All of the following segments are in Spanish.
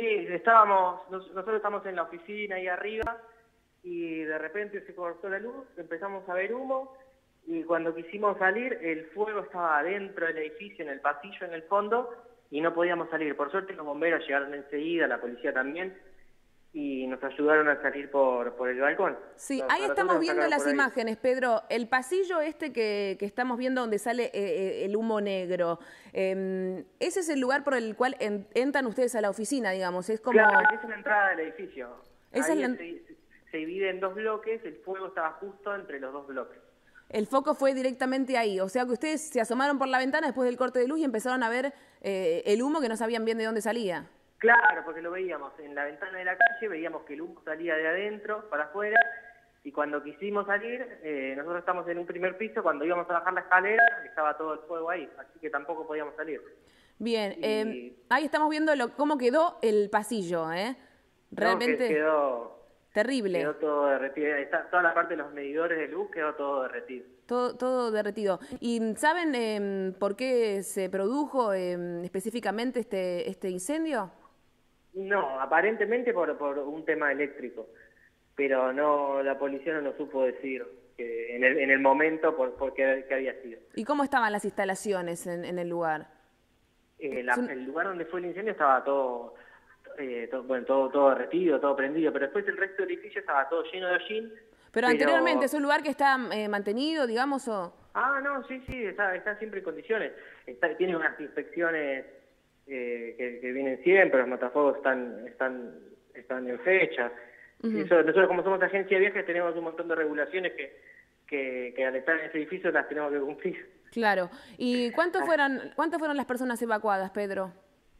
nosotros estamos en la oficina ahí arriba y de repente se cortó la luz, empezamos a ver humo y cuando quisimos salir el fuego estaba adentro del edificio, en el pasillo, en el fondo, y no podíamos salir. Por suerte los bomberos llegaron enseguida, la policía también, y nos ayudaron a salir por el balcón. Sí, ahí estamos viendo las imágenes, Pedro. El pasillo que estamos viendo donde sale el humo negro, ese es el lugar por el cual entran ustedes a la oficina, digamos. Es como... Claro, esa es la entrada del edificio. Esa Ahí es se divide en dos bloques, el fuego estaba justo entre los dos bloques. El foco fue directamente ahí, o sea que ustedes se asomaron por la ventana después del corte de luz y empezaron a ver el humo que no sabían bien de dónde salía. Claro, porque lo veíamos en la ventana de la calle, veíamos que el humo salía de adentro para afuera, y cuando quisimos salir, nosotros estamos en un primer piso, cuando íbamos a bajar la escalera, estaba todo el fuego ahí, así que tampoco podíamos salir. Bien, ahí estamos viendo cómo quedó el pasillo, realmente... No, quedó terrible. Quedó todo derretido, toda la parte de los medidores de luz quedó todo derretido. Todo derretido. ¿Y saben por qué se produjo específicamente este incendio? No, aparentemente por un tema eléctrico, pero no, la policía no nos supo decir que en el momento por qué había sido. ¿Y cómo estaban las instalaciones en el lugar? El lugar donde fue el incendio estaba todo derretido, todo prendido, pero después el resto del edificio estaba todo lleno de hollín. Pero anteriormente, ¿es un lugar que está mantenido, digamos, o...? Ah, no, sí, está siempre en condiciones. Tiene unas inspecciones que vienen siempre, los matafuegos están en fecha. Nosotros, como somos agencia de viajes, tenemos un montón de regulaciones que al estar en ese edificio las tenemos que cumplir. Claro. ¿Y cuántas fueron las personas evacuadas, Pedro?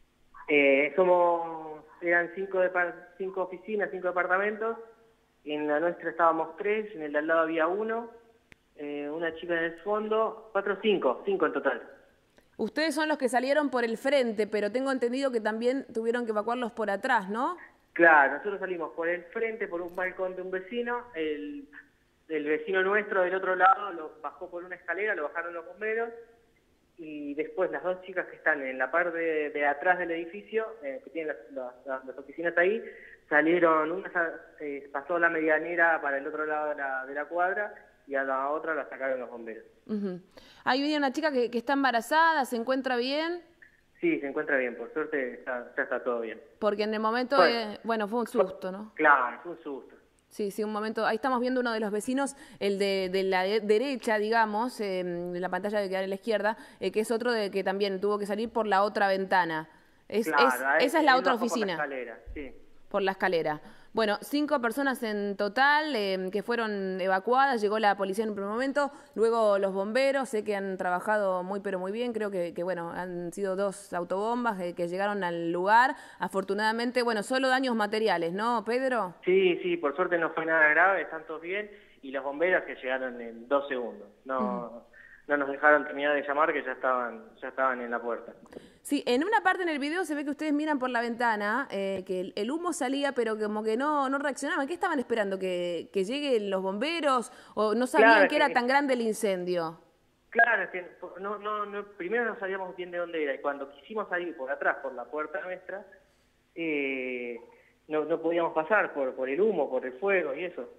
Eran cinco oficinas, 5 departamentos. En la nuestra estábamos 3, en el de al lado había 1, una chica en el fondo, 5 en total. Ustedes son los que salieron por el frente, pero tengo entendido que también tuvieron que evacuarlos por atrás, ¿no? Claro, nosotros salimos por el frente, por un balcón de un vecino, el vecino nuestro del otro lado lo bajó por una escalera, lo bajaron los bomberos, y después las dos chicas que están en la parte de atrás del edificio, que tienen las oficinas ahí, salieron, una pasó la medianera para el otro lado de la cuadra y a la otra la sacaron los bomberos. Ahí viene una chica que está embarazada, ¿se encuentra bien? Sí, se encuentra bien, por suerte ya está todo bien. Porque en el momento, fue un susto, ¿no? Claro, fue un susto. Sí, un momento. Ahí estamos viendo uno de los vecinos, el de la derecha, digamos, la pantalla que queda en la izquierda, que es otro de que también tuvo que salir por la otra ventana. Esa es la otra oficina. Por la escalera, sí. Por la escalera. Bueno, 5 personas en total que fueron evacuadas, llegó la policía en un primer momento, luego los bomberos, sé que han trabajado pero muy bien, creo que bueno, han sido 2 autobombas que llegaron al lugar, afortunadamente, bueno, solo daños materiales, ¿no, Pedro? Sí, por suerte no fue nada grave, están todos bien, y los bomberos que llegaron en 2 segundos, no nos dejaron terminar de llamar, que ya estaban en la puerta. Sí, en una parte en el video se ve que ustedes miran por la ventana, que el humo salía, pero como que no reaccionaban. ¿Qué estaban esperando? ¿Que lleguen los bomberos? ¿O no sabían que era tan grande el incendio? Claro, primero no sabíamos bien de dónde era, y cuando quisimos salir por atrás, por la puerta nuestra, no podíamos pasar por el humo, por el fuego y eso.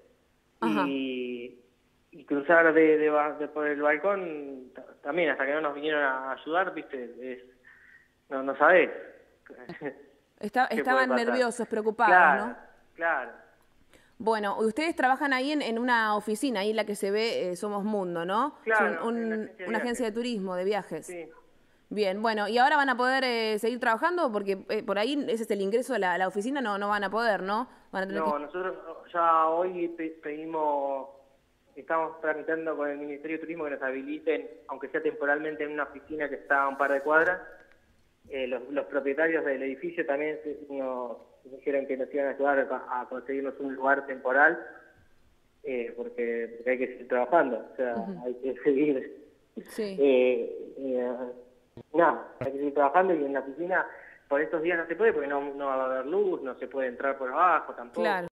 Y cruzar por el balcón también, hasta que no nos vinieron a ayudar, viste, no sabés. Estaban nerviosos, preocupados, claro, ¿no? Claro. Bueno, ustedes trabajan ahí en una oficina, ahí en la que se ve Somos Mundo, ¿no? Claro, una agencia de turismo, de viajes. Sí. Bien, bueno, ¿y ahora van a poder seguir trabajando? Porque por ahí ese es el ingreso a la oficina, no van a poder, ¿no? Van a tener nosotros ya hoy estamos tramitando con el Ministerio de Turismo que nos habiliten, aunque sea temporalmente, en una oficina que está a un par de cuadras. Los propietarios del edificio también nos dijeron que nos iban a ayudar a conseguirnos un lugar temporal, porque hay que seguir trabajando, o sea, hay que seguir... Sí. Hay que seguir trabajando, y en la oficina por estos días no se puede, porque no va a haber luz, no se puede entrar por abajo tampoco. Claro.